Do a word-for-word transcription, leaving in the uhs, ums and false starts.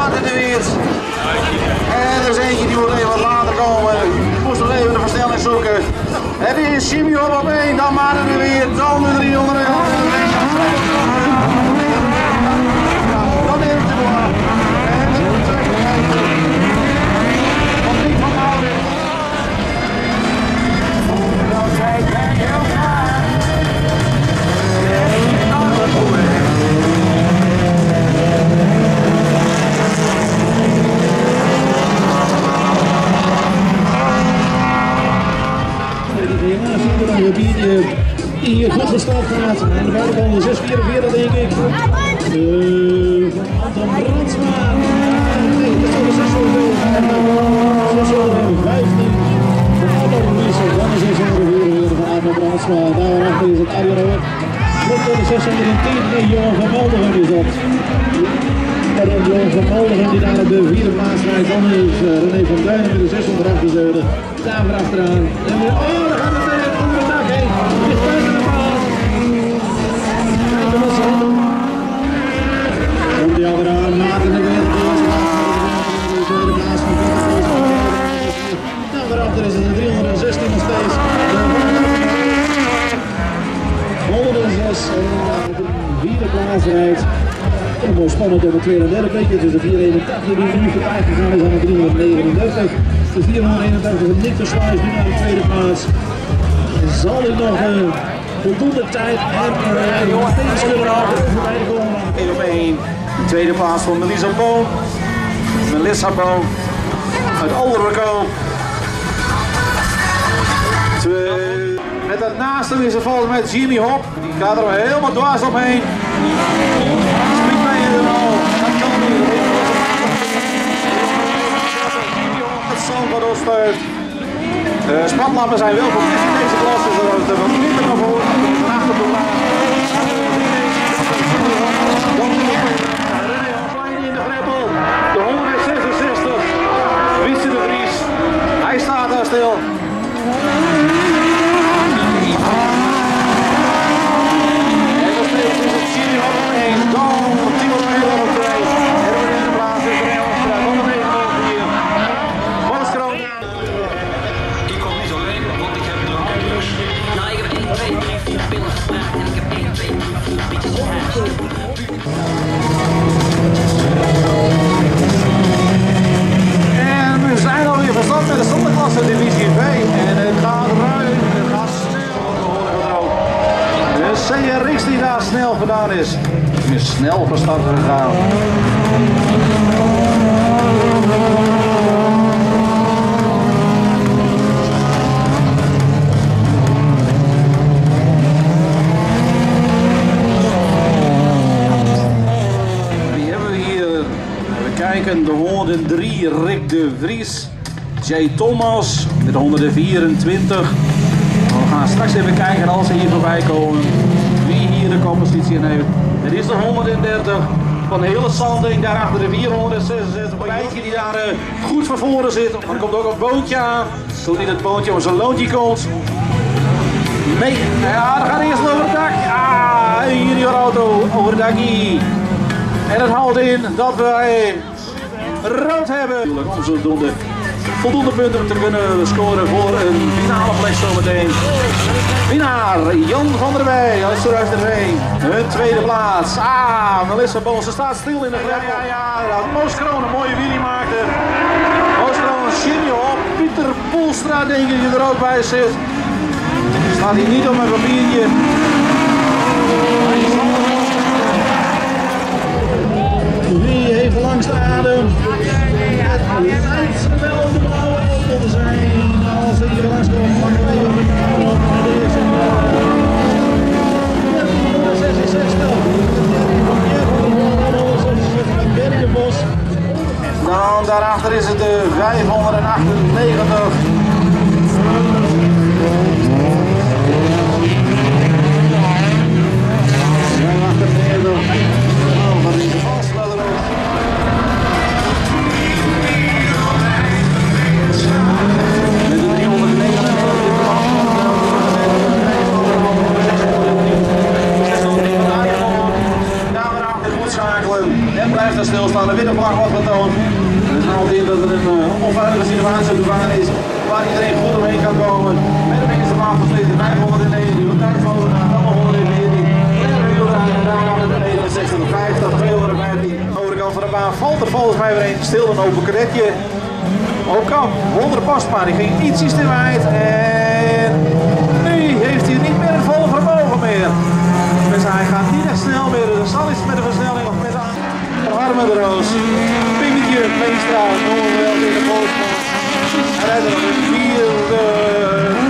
Maarten de Weert. En er is eentje die moet even wat later komen. Ik moest nog even de versnelling zoeken. Het is Jimmy Hop op één, dan Maarten de Weert, dan de driehonderd. Dan neemt het door. En dan moet het van Dick van Houden. Dan zijn we heel klaar. Een biertje die hier goed gestart gaat. Aan de buitenkant de zes vierenveertig denk ik. Uh, van Anton Brandsma. Nee, dat is al de zeshonderd. zeshonderd vijftien. Van Anton Brandsma. Dan de zeshonderd van Anton Brandsma. Daarachter is het Arjen Rood. Komt door de zeshonderdtien. Nee, Johan van Malderen is dat. Pardon, Johan van Malderen die daar op de vierde plaats rijdt. Dan is uh, René van Duinen met de zeshonderdachtenzeventig. Daar weer achteraan. En weer, oh, daar gaat het weer. Het is buiten de baan. Kijken wat ze doen. Komt die alweer aan. Maarten de Weert. De tweede plaats van nou, daarachter is het een driehonderdzestien nog steeds. honderdzes. En op de vierde plaats rijdt. En mooi spannend op de tweede en derde plekje. Dus de vierhonderdeenentachtig die nu voorbij gegaan is aan de driehonderdnegenendertig. De vierhonderdeenentachtig van Nick de Sluis nu naar de tweede plaats. Zal ik nog uh, voldoende tijd en nog steeds kunnen voorbij komen? één op één. De tweede plaats van Melissa Boom. Melissa Boom uit Olderbekoop. Met dat naast hem is er volgens mij Jimmy Hop. Die gaat er helemaal dwars omheen. Springt mij in de rol. Dat kan niet. Jimmy Hop met Salvador steunt. Uh, Spatlappen zijn welkom in deze klasse, zodat het er wat minder kan voor. Achter de laag. René Aflein in de greppel. De honderdzesenzestig. Wietse de Vries. Hij staat daar stil. En nog steeds is het Jimmy Hop op één. Dan Timo Meijer op twee. Erwin in de plaats is René Aflein. honderdnegenennegentig hier. Boos Kroon. En we zijn alweer verstand met de zonderklasse divisie V. En het gaat ruim, het gaat snel. De C R X die daar snel gedaan is, is snel van start gegaan. De honderddrie Rick de Vries, J. Thomas met de honderdvierentwintig. We gaan straks even kijken als ze hier voorbij komen wie hier de koppositie in heeft. Het is de honderddertig van de hele Sanding, daarachter de vierhonderdzesenzestig. Een rijtje die daar uh, goed van voren zit. Er komt ook een bootje aan, zodat niet het bootje op zijn loontje komt. Nee, ja, dan gaat eerst over het dak. Ah, een juniorauto over het dakje. En het houdt in dat wij rood hebben. Om zodoende voldoende punten te kunnen scoren voor een finale plek zometeen. Winnaar Jan van der Wij uit Surhuis-de-Veen. Hun tweede plaats. Ah, Melissa Boom, ze staat stil in de greppel. Ja, ja, ja. Moos Kroon, een mooie wielie maakte. Moos Kroon, Jimmy Hop, Pieter Poelstra denk ik die er ook bij zit. Staat hier niet op mijn papiertje. Wie heeft langs de adem? Het lijkt wel de blauwe auto te zijn. Als er hier langs komt, pakken we even de blauwe auto. De eerste honderdzesenzestig. honderdzesenzestig. Bergenbos. Dan daarachter is het de vijfhonderdachtennegentig. En blijft er stilstaan. de vlag wordt getoond. Het houdt in dat er een uh, onveilige situatie op de baan is waar iedereen goed omheen kan komen. Met de meeste wapensleden vijfhonderdnegentien, tuinvogel naar honderdveertien, negenenzestig, tweehonderdvijftien. Overkant van de baan valt er volgens mij weer een stil een open kadetje. Op kap, Wonder Postma, die ging ietsjes te wijd en nu heeft hij niet meer het volle vermogen meer. Dus hij gaat niet echt snel meer, dus zal iets met de versnelling of met de Harme de Roos. Pinketje, Meestra, Noorwel in de Postma. Hij rijdt er op een vierde.